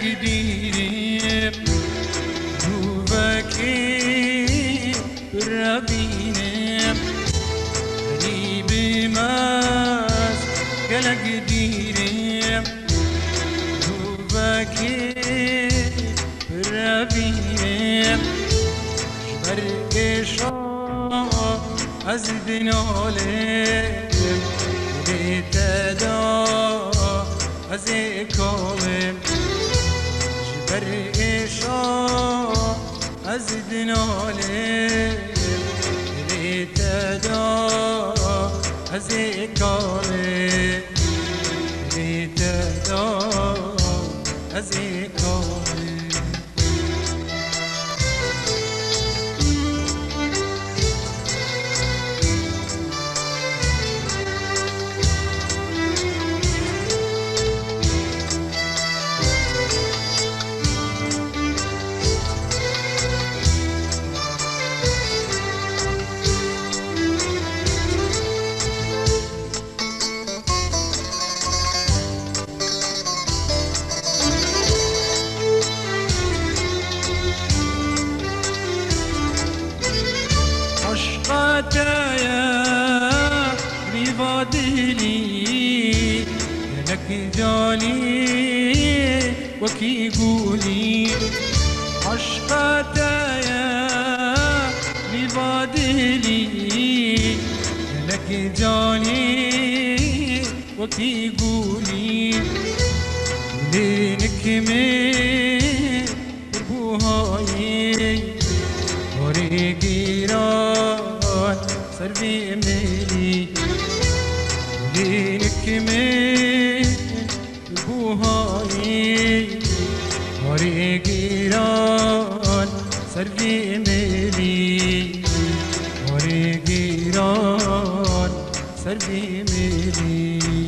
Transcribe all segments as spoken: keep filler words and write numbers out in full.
قديريم دوبكي برابينم غريب ماس قال قديريم دوبكي برابينم جبر إشا أزدنالم لتدا أزيكالم جبر إشا أزدنالم لتدا أزيكالم لتدا أزيكالم عشقاتايا ريفادلي لك جالي وكي قولي عشقاتايا ريفادلي لك جالي وكي قولي لينك من بوهاي وريقيران سربي ملي لينك من بوهاي وريقيران سربي ملي وريقيران سربي ملي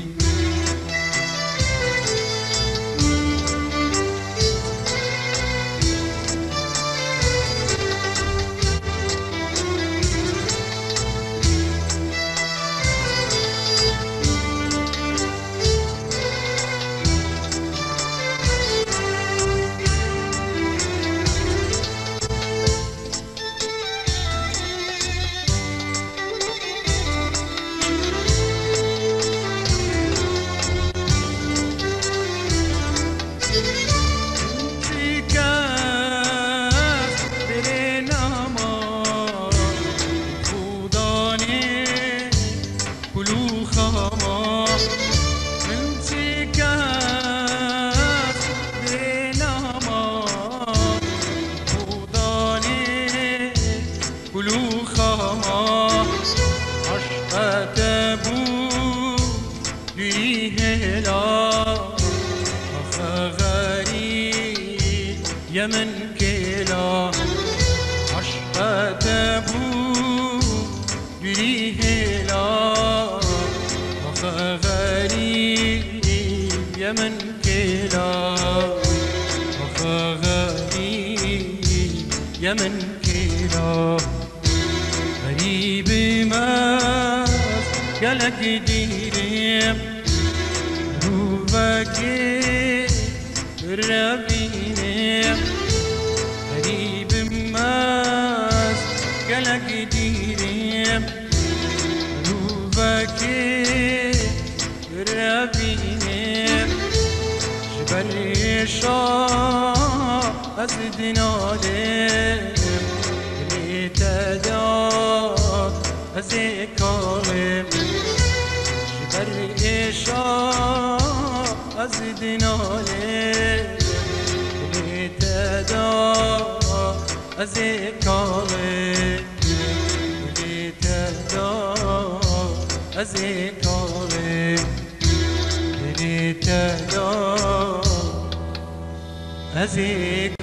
يمن كلا عشقة أبو بريهلا وخغريب يمن كلا وخغريب يمن كلا غريب ما قالك ديريم روبك ربينم غريب ماس قالك ديريم روبك ربينم جبر إشا أزدنالم لتدا أزيكالم جبر إشا أزدنالم لتدا أزيكالم لتدا أزيكالم لتدا أزيكالم